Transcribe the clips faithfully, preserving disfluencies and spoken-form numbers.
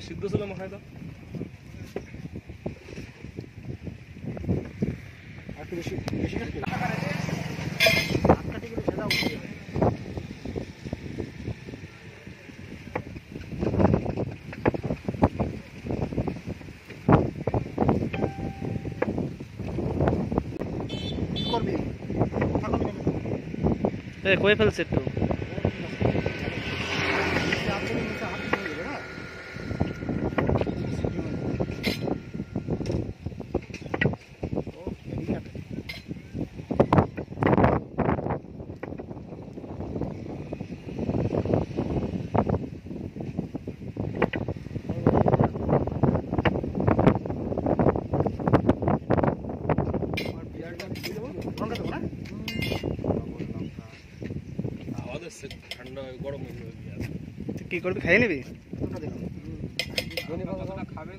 সিদ্ধ ছিল মাখায় দাও একটু বেশি বেশি কাটি হাত কাটি করে সেটা উঠিয়ে করবি কথা কবি না এ কই ফেলছে একটু ঠান্ডা গরম কি করবি খাই নিবি খাবেন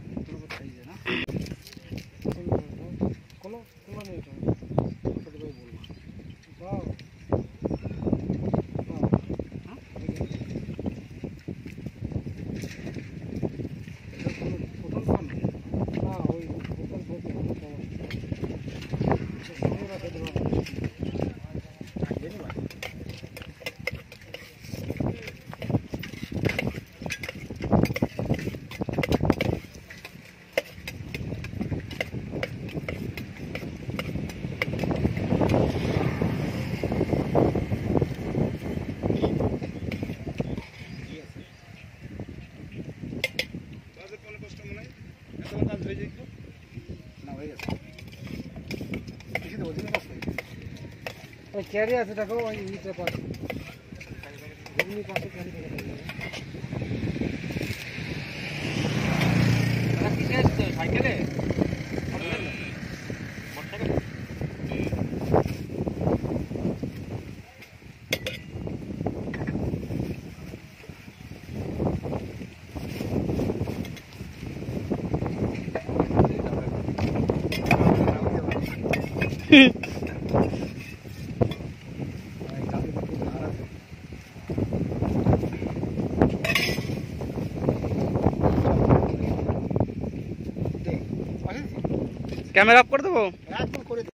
ক্যারি আছে দেখো ওই নিচে পাশে ঘুগনি পাশে ক্যারি করে কিসে আসছে সাইকেলে कैमरा ऑफ कर दो।